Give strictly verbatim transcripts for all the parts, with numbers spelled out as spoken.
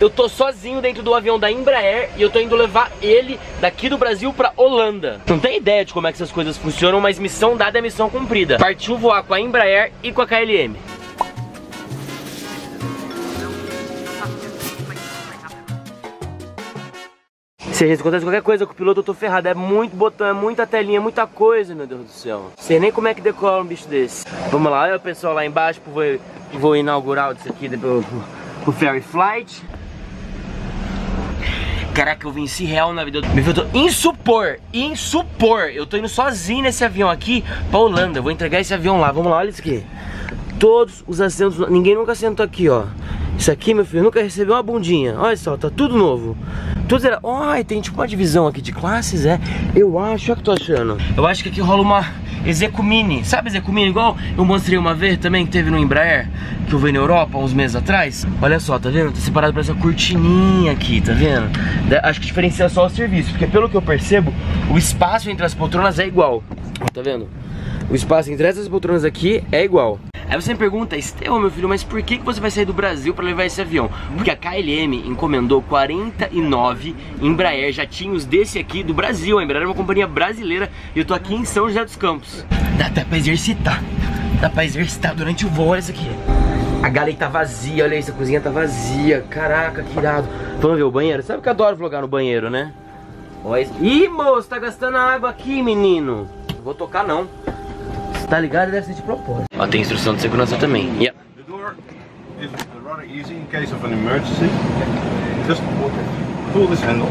Eu tô sozinho dentro do avião da Embraer e eu tô indo levar ele daqui do Brasil pra Holanda. Não tem ideia de como é que essas coisas funcionam, mas missão dada é missão cumprida. Partiu voar com a Embraer e com a K L M. Se acontece qualquer coisa com o piloto, eu tô ferrado. É muito botão, é muita telinha, muita coisa, meu Deus do céu. Sei nem como é que decola um bicho desse. Vamos lá, olha o pessoal lá embaixo pro voo, voo inaugural disso aqui, pro, pro Ferry Flight. Caraca, eu venci real na vida. Eu tô insupor, insupor. Eu tô indo sozinho nesse avião aqui pra Holanda. Eu vou entregar esse avião lá. Vamos lá, olha isso aqui. Todos os assentos, ninguém nunca sentou aqui, ó. Isso aqui, meu filho, nunca recebeu uma bundinha. Olha só, tá tudo novo. Tudo era... Ai, tem tipo uma divisão aqui de classes, é. Eu acho, olha o que eu tô achando. Eu acho que aqui rola uma Execumini. Sabe Execumini? Igual eu mostrei uma vez também, que teve no Embraer, que eu vi na Europa uns meses atrás. Olha só, tá vendo? Tá separado por essa cortininha aqui, tá vendo? Acho que diferencia só o serviço, porque pelo que eu percebo, o espaço entre as poltronas é igual. Tá vendo? O espaço entre essas poltronas aqui é igual. Aí você me pergunta, Estevão, meu filho, mas por que que você vai sair do Brasil para levar esse avião? Porque a K L M encomendou quarenta e nove Embraer jatinhos desse aqui do Brasil. A Embraer é uma companhia brasileira e eu tô aqui em São José dos Campos. Dá até pra exercitar, dá pra exercitar durante o voo, olha isso aqui. A galera tá vazia, olha isso, a cozinha tá vazia. Caraca, que irado. Vamos ver o banheiro? Sabe que eu adoro vlogar no banheiro, né? Olha isso. Ih, moço, tá gastando água aqui, menino. Não vou tocar não. Tá ligado? Deve ser de propósito. Ó, tem instrução de segurança também. Yeah. The door is rather easy in case of an emergency. Just pull this handle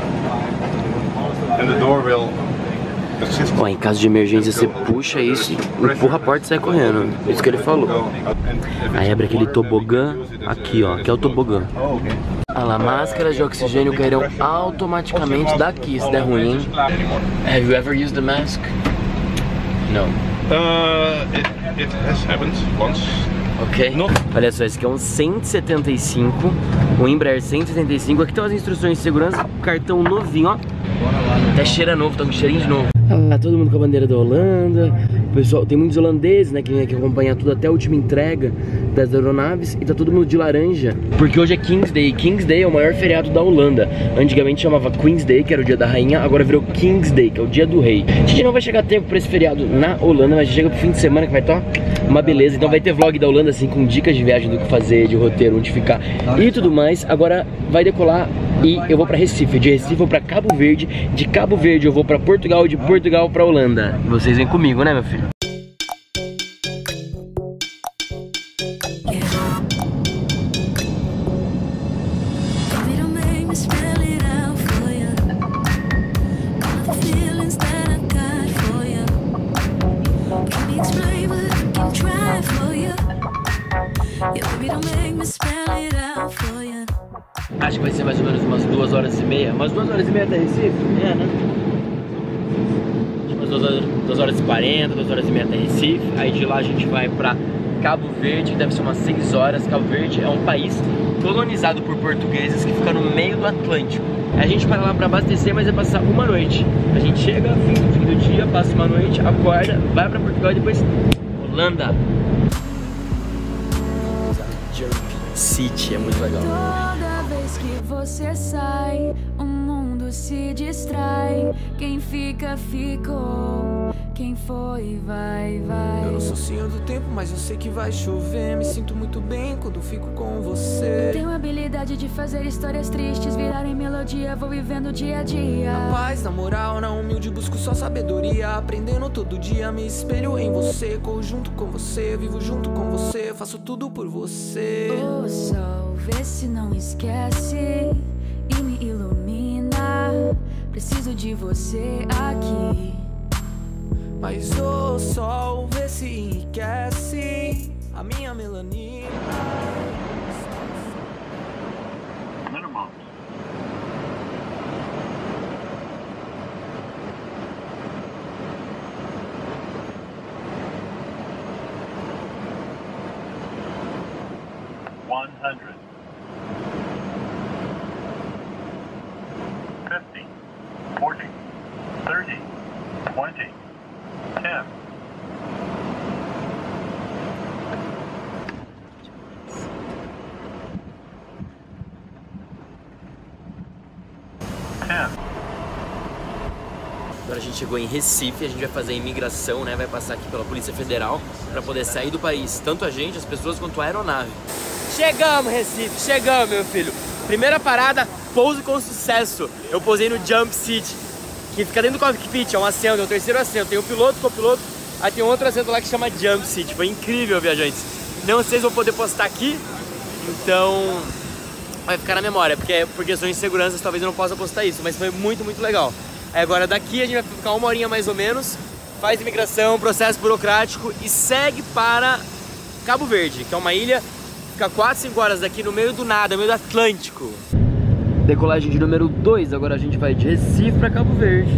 and the door will assist. Ó, em caso de emergência você puxa isso, empurra a porta e sai correndo. Isso que ele falou. Aí abre aquele tobogã aqui, ó, que é o tobogã. Olha lá, máscaras de oxigênio cairão automaticamente daqui se der ruim. Have you ever used the mask? No. Uh, it, it has happened once. Ok. No. Olha só, esse aqui é um cento e setenta e cinco, um Embraer cento e setenta e cinco. Aqui estão as instruções de segurança, cartão novinho, ó. Até cheira novo, tá com cheirinho de novo. Ah, todo mundo com a bandeira da Holanda. O pessoal, tem muitos holandeses, né, que vem aqui acompanhar tudo até a última entrega das aeronaves. E tá todo mundo de laranja, porque hoje é King's Day. King's Day é o maior feriado da Holanda. Antigamente chamava Queen's Day, que era o dia da rainha. Agora virou King's Day, que é o dia do rei. A gente não vai chegar a tempo pra esse feriado na Holanda, mas a gente chega pro fim de semana, que vai estar uma beleza. Então vai ter vlog da Holanda, assim, com dicas de viagem, do que fazer, de roteiro, onde ficar e tudo mais. Agora vai decolar e eu vou pra Recife. De Recife eu vou pra Cabo Verde. De Cabo Verde eu vou pra Portugal. E de Portugal pra Holanda. E vocês vêm comigo, né, meu filho? Acho que vai ser mais ou menos umas duas horas e meia. Umas duas horas e meia até Recife? É, né? Umas duas horas, duas horas e quarenta, duas horas e meia até Recife. Aí de lá a gente vai pra Cabo Verde, que deve ser umas seis horas. Cabo Verde é um país colonizado por portugueses que fica no meio do Atlântico. A gente para lá pra abastecer, mas é passar uma noite. A gente chega, fim do, fim do dia, passa uma noite, acorda, vai pra Portugal e depois Holanda. City é muito legal. Toda vez que você sai, o mundo se distrai. Quem fica, ficou. Quem foi, vai, vai. Eu não sou senhor do tempo, mas eu sei que vai chover. Me sinto muito bem quando fico com você. Tenho a habilidade de fazer histórias tristes virarem melodia. Vou vivendo dia a dia. Na paz, na moral, na humilde busco só sabedoria. Aprendendo todo dia, me espelho em você. Corro junto com você, vivo junto com você. Faço tudo por você. O sol, vê se não esquece e me ilumina. Preciso de você aqui. Mas o sol vê se enriquece a minha melanina. Minimum. One hundred. Fifty. Forty. Thirty. Twenty. Ten. can. Agora a gente chegou em Recife, a gente vai fazer a imigração, né? Vai passar aqui pela Polícia Federal para poder sair do país. Tanto a gente, as pessoas, quanto a aeronave. Chegamos, Recife, chegamos, meu filho. Primeira parada, pouso com sucesso. Eu pousei no Jump Seat, que fica dentro do cockpit, é um assento, é o terceiro assento. Tem o piloto, o copiloto, aí tem um outro assento lá que chama Jump Seat. Foi incrível, viajantes. Não sei se vou poder postar aqui, então vai ficar na memória, porque por questões de segurança talvez eu não possa postar isso, mas foi muito, muito legal. Aí agora daqui a gente vai ficar uma horinha mais ou menos, faz imigração, processo burocrático e segue para Cabo Verde, que é uma ilha, fica quatro, cinco horas daqui no meio do nada, no meio do Atlântico. Decolagem de número dois, agora a gente vai de Recife para Cabo Verde.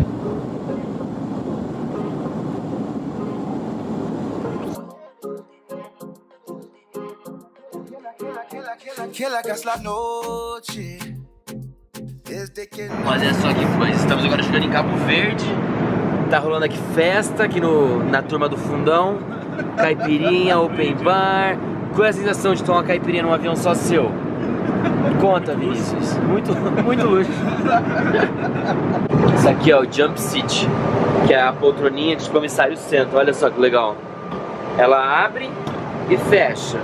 Olha só que coisa, estamos agora chegando em Cabo Verde. Tá rolando aqui festa aqui no, na turma do fundão. Caipirinha, open bar. Qual é a sensação de tomar uma caipirinha num avião só seu? Conta, Vinícius. Muito, muito luxo. Isso aqui é o Jump Seat, que é a poltroninha que os comissários sentam. Olha só que legal. Ela abre e fecha.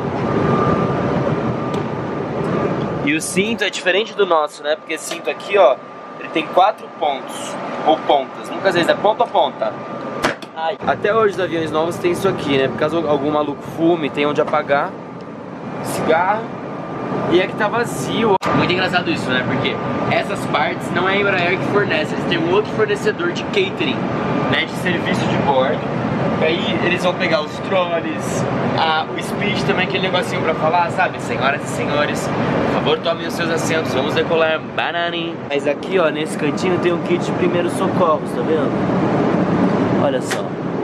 E o cinto é diferente do nosso, né? Porque esse cinto aqui, ó, ele tem quatro pontos, ou pontas. Nunca sei se é ponta a ponta. Ai. Até hoje os aviões novos tem isso aqui, né? Por caso algum maluco fume, tem onde apagar. Cigarro. E aqui tá vazio. Muito engraçado isso, né? Porque essas partes não é a Embraer que fornece. Eles têm um outro fornecedor de catering, né? De serviço de bordo. E aí eles vão pegar os trolleys, a, o speech também, aquele negocinho pra falar, sabe? Senhoras e senhores, por favor, tomem os seus assentos, vamos decolar, bananinho. Mas aqui, ó, nesse cantinho tem um kit de primeiros socorros, tá vendo? Olha só.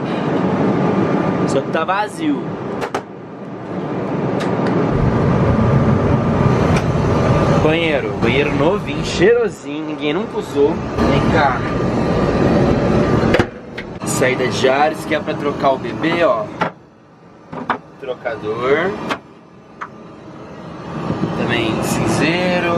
Só que tá vazio. Banheiro, banheiro novinho, cheirosinho, ninguém nunca usou. Vem cá. Saída de ares, que é pra trocar o bebê, ó. Trocador. Também cinzeiro.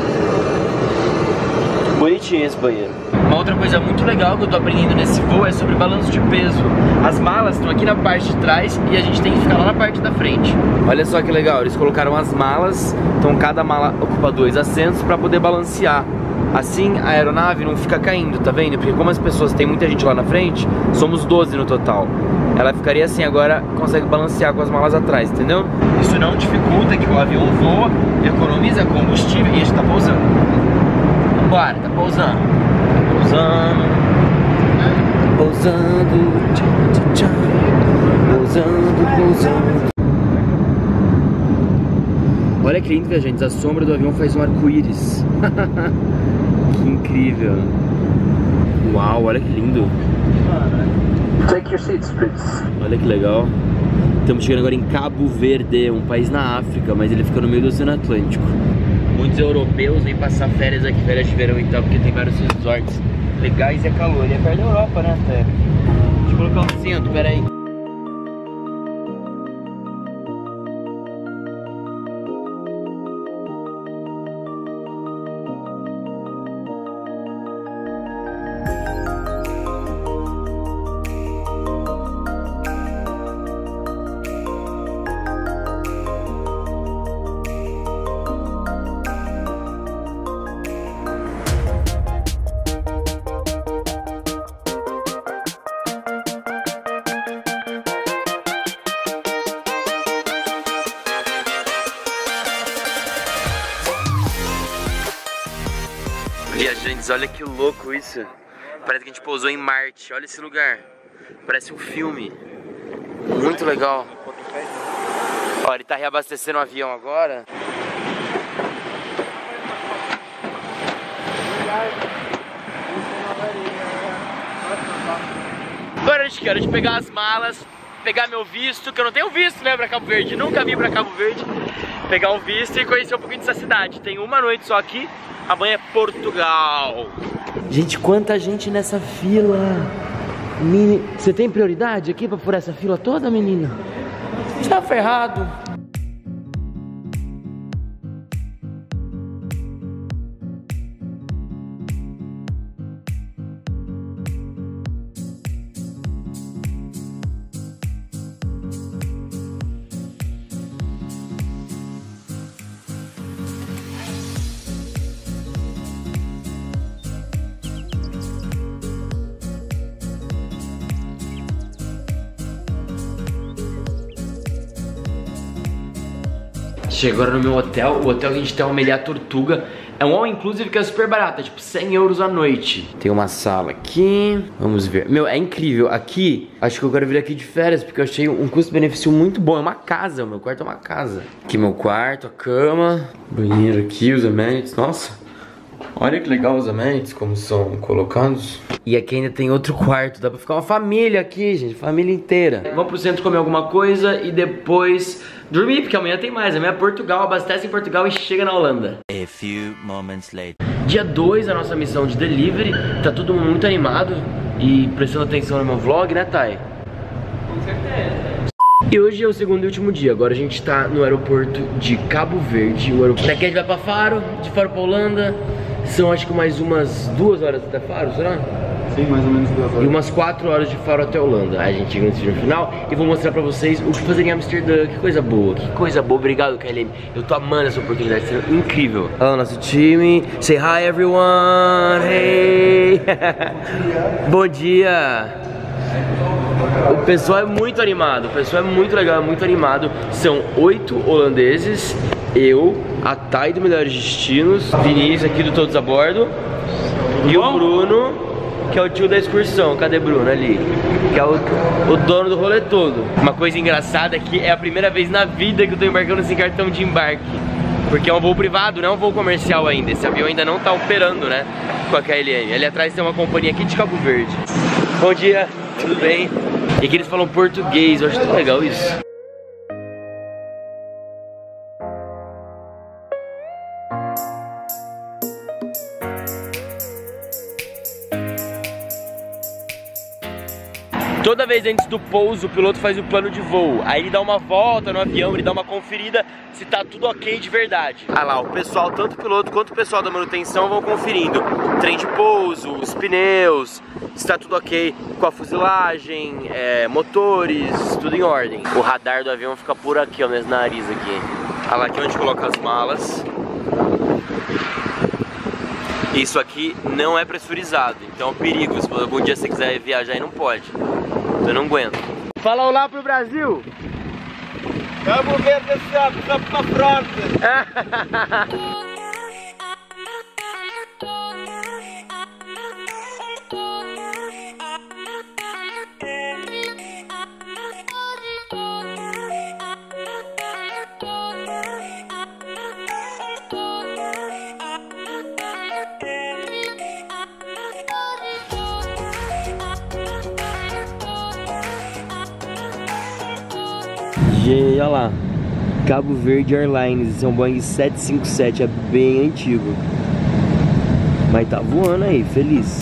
Bonitinho esse banheiro. Uma outra coisa muito legal que eu tô aprendendo nesse voo é sobre balanço de peso. As malas estão aqui na parte de trás e a gente tem que ficar lá na parte da frente. Olha só que legal, eles colocaram as malas, então cada mala ocupa dois assentos pra poder balancear. Assim a aeronave não fica caindo, tá vendo? Porque como as pessoas, tem muita gente lá na frente, somos doze no total. Ela ficaria assim, agora consegue balancear com as malas atrás, entendeu? Isso não dificulta que o avião voa, economiza combustível e a gente tá pousando. Vambora, tá pousando. Pousando. Pousando. Tchau, tchau, tchau. Pousando, pousando. Olha que lindo, viajantes, a sombra do avião faz um arco-íris. Que incrível. Uau, olha que lindo. Take your seats, please. Olha que legal. Estamos chegando agora em Cabo Verde, um país na África, mas ele fica no meio do Oceano Atlântico. Muitos europeus vêm passar férias aqui, férias de verão e tal, porque tem vários resorts legais e é calor. Ele é perto da Europa, né, até. Deixa eu colocar um cinto, pera aí. Viajantes, olha que louco isso. Parece que a gente pousou em Marte. Olha esse lugar. Parece um filme. Muito legal. Ó, ele tá reabastecendo o avião agora. Agora a gente quer de pegar as malas, pegar meu visto, que eu não tenho visto, né, pra Cabo Verde. Nunca vim pra Cabo Verde. Pegar um visto e conhecer um pouquinho dessa cidade. Tem uma noite só aqui. Amanhã é Portugal. Gente, quanta gente nessa fila. Mini... Você tem prioridade aqui pra furar essa fila toda, menina? Está ferrado. Chegou agora no meu hotel. O hotel que a gente tem uma Meliá Tortuga. É um all inclusive que é super barato, é tipo cem euros a noite. Tem uma sala aqui, vamos ver. Meu, é incrível, aqui, acho que eu quero vir aqui de férias, porque eu achei um custo-benefício muito bom. É uma casa, o meu quarto é uma casa. Aqui meu quarto, a cama, banheiro aqui, os amenities, nossa. Olha que legal os amenities, como são colocados. E aqui ainda tem outro quarto, dá pra ficar uma família aqui, gente, família inteira. Vamos pro centro comer alguma coisa e depois dormir, porque amanhã tem mais. Amanhã é Portugal, abastece em Portugal e chega na Holanda. A few moments later. Dia dois, a nossa missão de delivery. Tá todo mundo muito animado e prestando atenção no meu vlog, né, Thay? Com certeza. E hoje é o segundo e último dia. Agora a gente tá no aeroporto de Cabo Verde. O aeroporto... Daqui a gente vai pra Faro, de Faro pra Holanda. São acho que mais umas duas horas até Faro, será? Sim, mais ou menos duas horas. E umas quatro horas de Faro até Holanda. Aí a gente chega no destino final e vou mostrar pra vocês o que fazer em Amsterdã. Que coisa boa, que coisa boa. Obrigado, K L M. Eu tô amando essa oportunidade, tá sendo incrível. Olha o nosso time. Say hi, everyone. Hey. Bom dia. O pessoal é muito animado. O pessoal é muito legal, é muito animado. São oito holandeses. Eu, a Thay do Melhores Destinos, Vinícius aqui do Todos a Bordo e o Bruno, que é o tio da excursão. Cadê Bruno? Ali. Que é o, o dono do rolê todo. Uma coisa engraçada é que é a primeira vez na vida que eu tô embarcando sem cartão de embarque. Porque é um voo privado, não é um voo comercial ainda. Esse avião ainda não tá operando, né, com a K L M. Ali atrás tem uma companhia aqui de Cabo Verde. Bom dia, tudo bem? E aqui eles falam português, eu acho tão legal isso. Toda vez antes do pouso, o piloto faz o plano de voo. Aí ele dá uma volta no avião, ele dá uma conferida se tá tudo ok de verdade. Ah lá, o pessoal, tanto o piloto quanto o pessoal da manutenção vão conferindo trem de pouso, os pneus, se tá tudo ok com a fuselagem, é, motores, tudo em ordem. O radar do avião fica por aqui, ó, nesse nariz aqui. Ah lá, aqui é onde coloca as malas. Isso aqui não é pressurizado, então é um perigo. Se algum dia você quiser viajar aí, não pode. Eu não aguento. Fala olá pro Brasil! Vamos ver se sabe, só pra frente! Gente, olha lá, Cabo Verde Airlines, esse é um Boeing sete cinco sete, é bem antigo. Mas tá voando aí, feliz.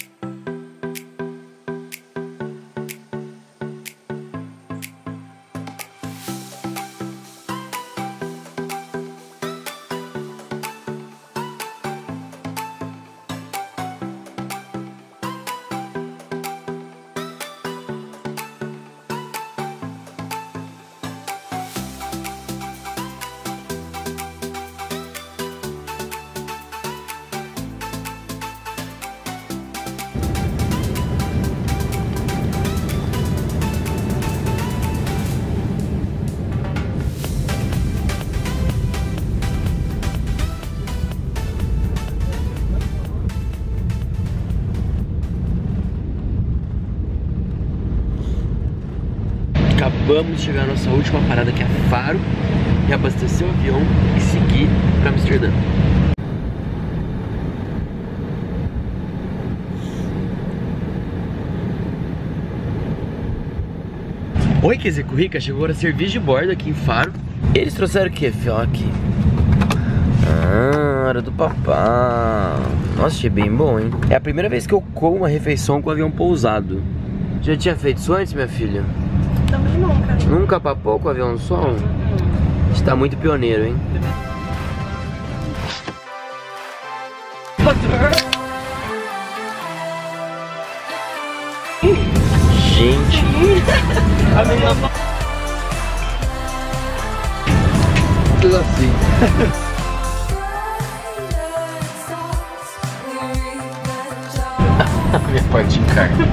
Acabamos de chegar na nossa última parada, que é Faro, e abastecer o avião e seguir para Amsterdã. Oi, que Rica, chegou agora serviço de bordo aqui em Faro. Eles trouxeram o que, fio? Aqui. Ah, hora do papá. Nossa, achei bem bom, hein? É a primeira vez que eu como uma refeição com o avião pousado. Já tinha feito isso antes, minha filha? Também nunca. Nunca papou com o avião no sol? Você tá muito pioneiro, hein? Gente. Tudo assim. Minha parte de carne.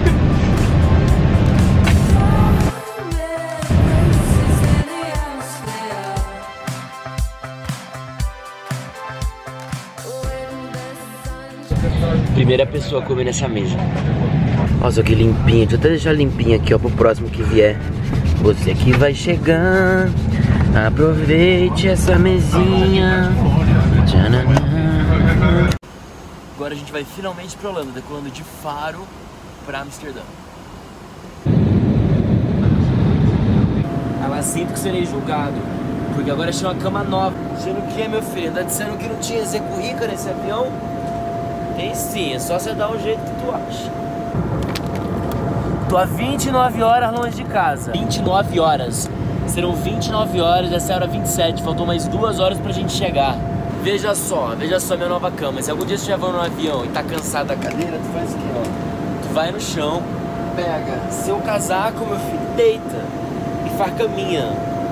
Primeira pessoa a comer nessa mesa. Nossa, que limpinho. Deixa eu até deixar limpinho aqui, ó, pro próximo que vier. Você que vai chegar, aproveite essa mesinha. Agora a gente vai finalmente pra Holanda, decolando de Faro pra Amsterdã. Ela sinto que serei julgado, porque agora achei uma cama nova. Dizendo o que, meu filho? Tá dizendo que não tinha Zé Currica nesse avião? Tem sim, é só você dar o jeito que tu acha. Tô há vinte e nove horas longe de casa. vinte e nove horas. Serão vinte e nove horas, essa é a hora vinte e sete. Faltou mais duas horas pra gente chegar. Veja só, veja só minha nova cama. Se algum dia você estiver voando no avião e tá cansado da cadeira, tu faz aqui, ó. Tu vai no chão, pega seu casaco, meu filho, deita e faz caminha.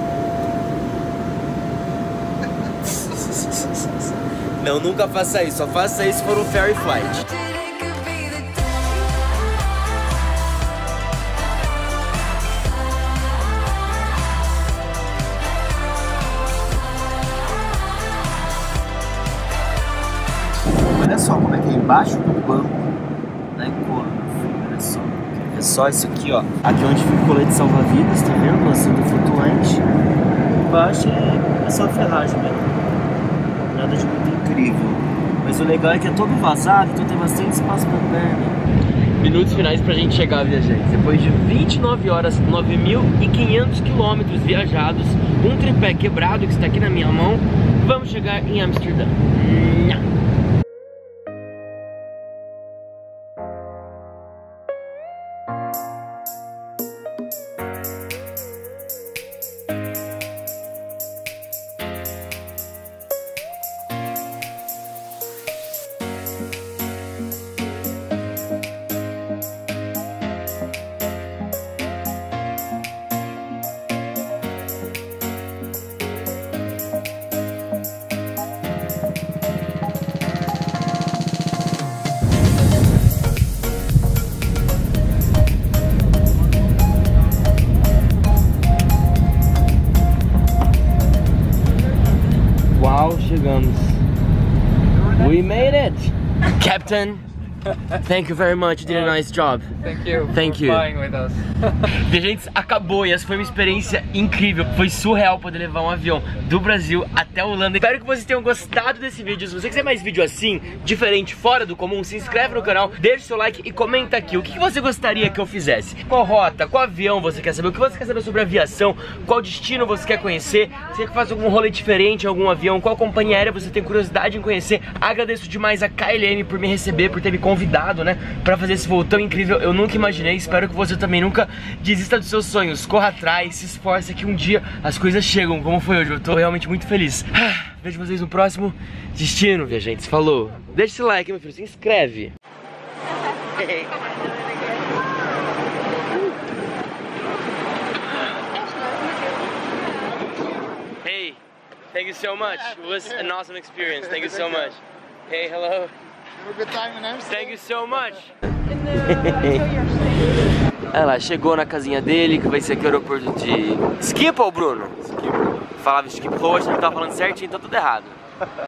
Não, nunca faça isso. Só faça isso se for um ferry flight. Olha só como é que é embaixo do banco da Econo, olha só. É só isso aqui, ó. Aqui onde fica o colete salva-vidas, tá vendo? Com a cinta flutuante. Embaixo é, é só ferragem mesmo. Nada de muito incrível. Mas o legal é que é todo vazado, então tem bastante espaço pra perna. Minutos finais pra gente chegar, viajantes. Depois de vinte e nove horas, nove mil e quinhentos quilômetros viajados, um tripé quebrado que está aqui na minha mão, vamos chegar em Amsterdã. Chegamos. We made it! Captain, thank you very much. You did a nice job. Thank you. Thank for you. Flying with us. Gente, acabou e essa foi uma experiência incrível. Foi surreal poder levar um avião do Brasil até a Holanda. Espero que vocês tenham gostado desse vídeo. Se você quiser mais vídeo assim, diferente, fora do comum, se inscreve no canal, deixa o seu like e comenta aqui o que você gostaria que eu fizesse. Qual rota, qual avião você quer saber, o que você quer saber sobre aviação, qual destino você quer conhecer, se você quer fazer algum rolê diferente em algum avião, qual companhia aérea você tem curiosidade em conhecer. Agradeço demais a K L M por me receber, por ter me convidado, né, pra fazer esse voo tão incrível. Eu nunca imaginei, espero que você também nunca desista dos seus sonhos, corra atrás, se esforce que um dia as coisas chegam, como foi hoje. Eu tô realmente muito feliz. Ah, vejo vocês no próximo destino, viajantes. Falou. Deixa esse like, meu filho, se inscreve. Hey, thank you so much. It was an awesome experience. Thank you so much. Hey, hello. Have a good time in Amsterdam. Thank you so much. Olha lá, chegou na casinha dele, que vai ser aqui o aeroporto de Schiphol, Bruno? Schiphol. Falava Schiphol, a gente não tava falando certinho, então tudo errado.